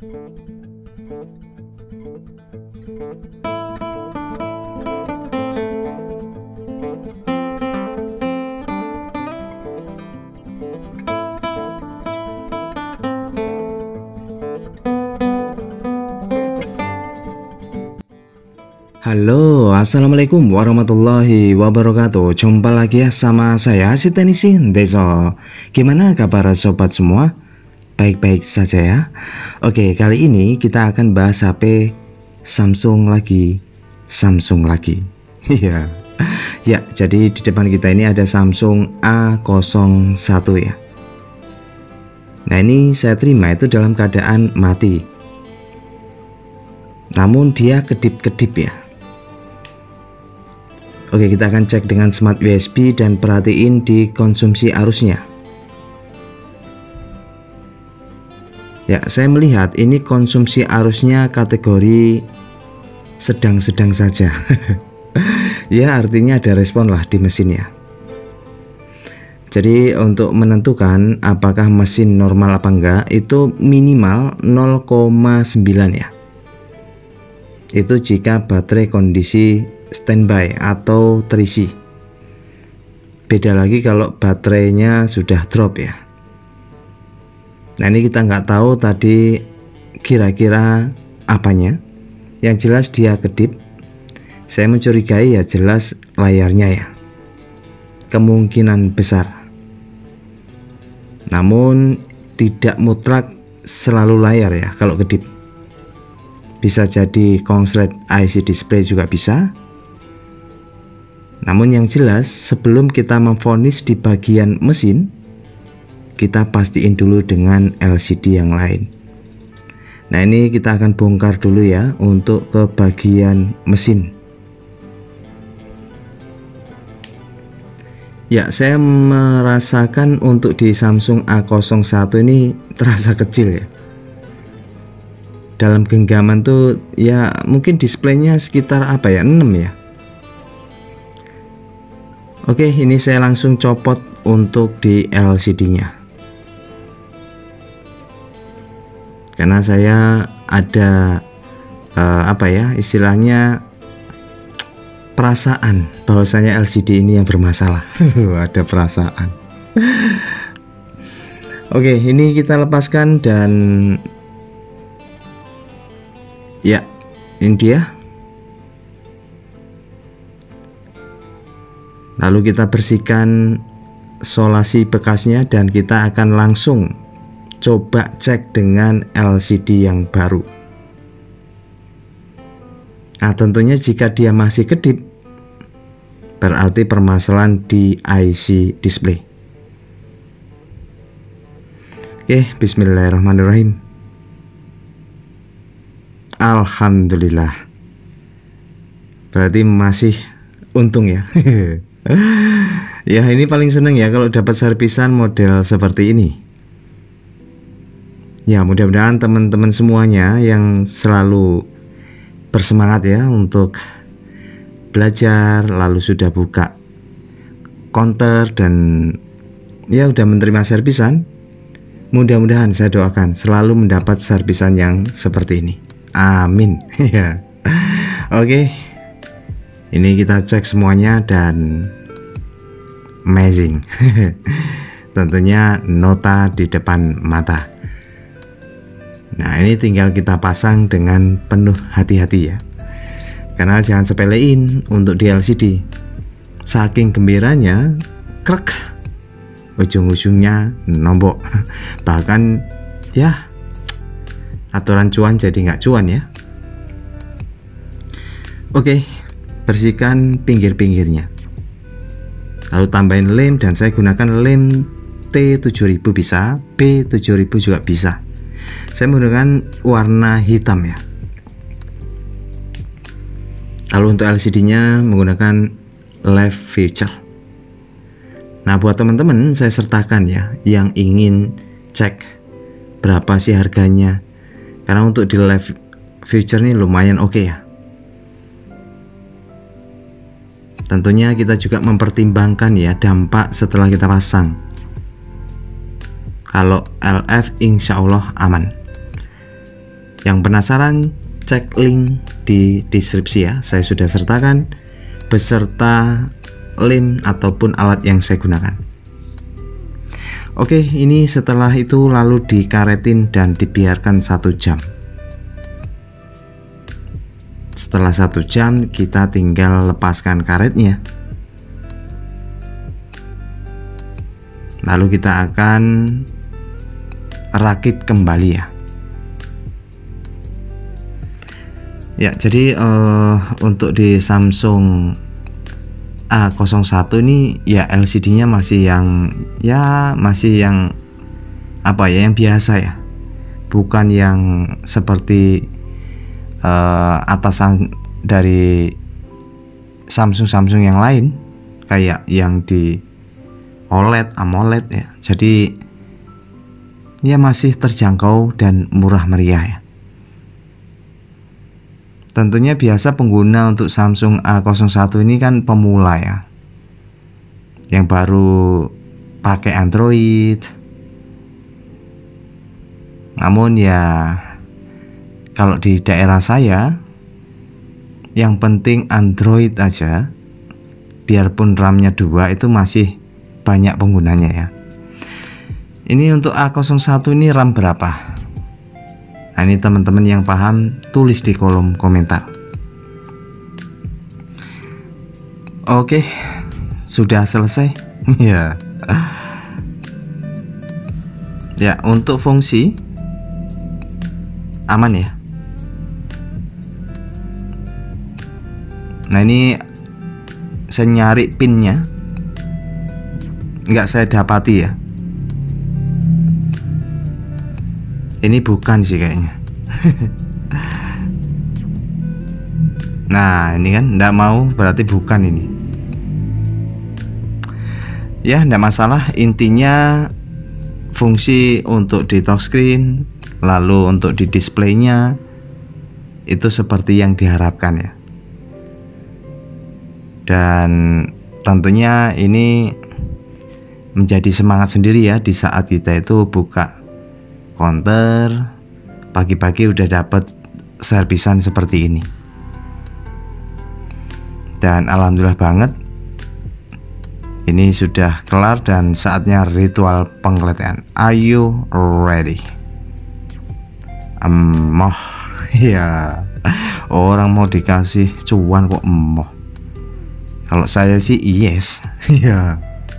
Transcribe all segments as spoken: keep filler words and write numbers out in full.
Halo, assalamualaikum warahmatullahi wabarakatuh. Jumpa lagi ya sama saya si Tenisi Deso. Gimana kabar sobat semua? Baik-baik saja ya. Oke, kali ini kita akan bahas H P Samsung lagi, Samsung lagi. Iya. Ya, jadi di depan kita ini ada Samsung A nol satu ya. Nah, ini saya terima itu dalam keadaan mati. Namun dia kedip-kedip ya. Oke, kita akan cek dengan smart U S B dan perhatiin di konsumsi arusnya. Ya, saya melihat ini konsumsi arusnya kategori sedang-sedang saja. Ya, artinya ada respon lah di mesinnya. Jadi untuk menentukan apakah mesin normal apa enggak, itu minimal nol koma sembilan ya. Itu jika baterai kondisi standby atau terisi. Beda lagi kalau baterainya sudah drop ya. Nah, ini kita nggak tahu tadi kira-kira apanya. Yang jelas dia kedip. Saya mencurigai ya jelas layarnya ya. Kemungkinan besar. Namun tidak mutlak selalu layar ya kalau kedip. Bisa jadi konslet I C display juga bisa. Namun yang jelas sebelum kita memvonis di bagian mesin, kita pastiin dulu dengan L C D yang lain. Nah, ini kita akan bongkar dulu ya untuk ke bagian mesin. Ya, saya merasakan untuk di Samsung A nol satu ini terasa kecil ya. Dalam genggaman tuh ya mungkin displaynya sekitar apa ya, enam ya. Oke, ini saya langsung copot untuk di L C D-nya. Karena saya ada uh, apa ya, istilahnya perasaan bahwasanya L C D ini yang bermasalah. Ada perasaan. Oke, ini kita lepaskan dan ya, ini dia. Lalu kita bersihkan solasi bekasnya dan kita akan langsung coba cek dengan L C D yang baru. Nah, tentunya jika dia masih kedip berarti permasalahan di I C display. Oke, bismillahirrahmanirrahim. Alhamdulillah. Berarti masih untung ya. Ya, ini paling seneng ya kalau dapat servisan model seperti ini. Ya, mudah-mudahan teman-teman semuanya yang selalu bersemangat ya untuk belajar, lalu sudah buka counter dan ya udah menerima servisan, mudah-mudahan saya doakan selalu mendapat servisan yang seperti ini. Amin. Ya. Oke. Ini kita cek semuanya dan amazing. Tentunya nota di depan mata. Nah, ini tinggal kita pasang dengan penuh hati-hati ya. Karena jangan sepelein untuk di L C D. Saking gembiranya, krek, ujung-ujungnya nombok. Bahkan ya aturan cuan jadi nggak cuan ya. Oke, bersihkan pinggir-pinggirnya. Lalu tambahin lem dan saya gunakan lem T tujuh ribu bisa, B tujuh ribu juga bisa. Saya menggunakan warna hitam ya. Lalu untuk L C D-nya menggunakan live feature. Nah, buat teman-teman saya sertakan ya yang ingin cek berapa sih harganya. Karena untuk di live feature ini lumayan oke okay ya. Tentunya kita juga mempertimbangkan ya dampak setelah kita pasang. Kalau L F insya Allah aman. Yang penasaran, cek link di deskripsi ya. Saya sudah sertakan beserta lem ataupun alat yang saya gunakan. Oke, ini setelah itu lalu dikaretin dan dibiarkan satu jam. Setelah satu jam kita tinggal lepaskan karetnya. Lalu kita akan rakit kembali ya. Ya, jadi uh, untuk di Samsung A nol satu ini ya L C D-nya masih yang ya masih yang apa ya yang biasa ya, bukan yang seperti uh, atasan dari Samsung-Samsung yang lain kayak yang di O L E D, AMOLED ya. Jadi ya masih terjangkau dan murah meriah ya. Tentunya biasa pengguna untuk Samsung A nol satu ini kan pemula ya, yang baru pakai Android. Namun ya kalau di daerah saya yang penting Android aja, biarpun RAM-nya dua itu masih banyak penggunanya ya. Ini untuk A nol satu ini RAM berapa? Nah, ini teman-teman yang paham tulis di kolom komentar. Oke, sudah selesai. Ya. Ya, untuk fungsi aman ya. Nah, ini saya nyari pinnya, nggak saya dapati ya. Ini bukan sih kayaknya. Nah, ini kan nggak mau, berarti bukan ini. Ya, nggak masalah. Intinya fungsi untuk di touchscreen, lalu untuk di displaynya itu seperti yang diharapkan ya. Dan tentunya ini menjadi semangat sendiri ya di saat kita itu buka counter pagi-pagi udah dapat servisan seperti ini. Dan alhamdulillah banget ini sudah kelar dan saatnya ritual penggeledahan. Are you ready? Emoh ya, orang mau dikasih cuan kok emoh. Kalau saya sih yes ya.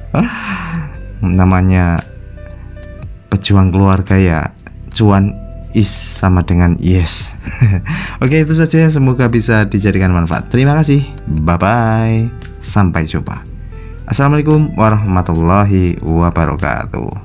Namanya pejuang keluarga ya, cuan is sama dengan yes. Oke, itu saja, semoga bisa dijadikan manfaat. Terima kasih, bye bye, sampai jumpa. Assalamualaikum warahmatullahi wabarakatuh.